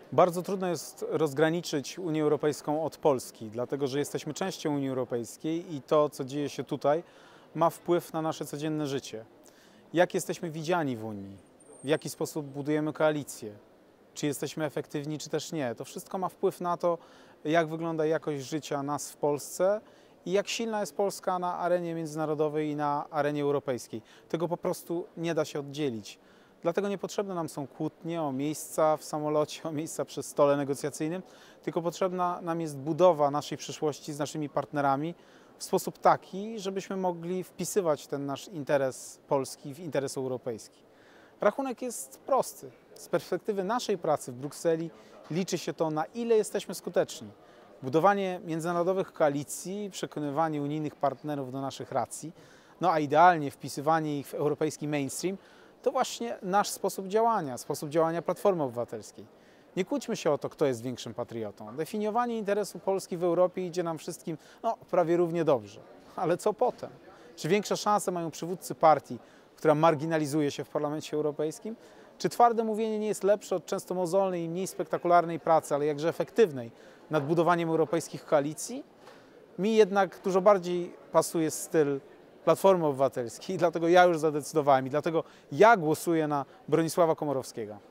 Bardzo trudno jest rozgraniczyć Unię Europejską od Polski, dlatego że jesteśmy częścią Unii Europejskiej i to, co dzieje się tutaj, ma wpływ na nasze codzienne życie. Jak jesteśmy widziani w Unii, w jaki sposób budujemy koalicję, czy jesteśmy efektywni, czy też nie. To wszystko ma wpływ na to, jak wygląda jakość życia nas w Polsce i jak silna jest Polska na arenie międzynarodowej i na arenie europejskiej. Tego po prostu nie da się oddzielić. Dlatego niepotrzebne nam są kłótnie o miejsca w samolocie, o miejsca przy stole negocjacyjnym, tylko potrzebna nam jest budowa naszej przyszłości z naszymi partnerami w sposób taki, żebyśmy mogli wpisywać ten nasz interes polski w interes europejski. Rachunek jest prosty. Z perspektywy naszej pracy w Brukseli liczy się to, na ile jesteśmy skuteczni. Budowanie międzynarodowych koalicji, przekonywanie unijnych partnerów do naszych racji, no a idealnie wpisywanie ich w europejski mainstream, to właśnie nasz sposób działania Platformy Obywatelskiej. Nie kłóćmy się o to, kto jest większym patriotą. Definiowanie interesu Polski w Europie idzie nam wszystkim prawie równie dobrze. Ale co potem? Czy większe szanse mają przywódcy partii, która marginalizuje się w Parlamencie Europejskim? Czy twarde mówienie nie jest lepsze od często mozolnej i mniej spektakularnej pracy, ale jakże efektywnej nad budowaniem europejskich koalicji? Mi jednak dużo bardziej pasuje styl Platformy Obywatelskiej, dlatego ja już zadecydowałem i dlatego ja głosuję na Bronisława Komorowskiego.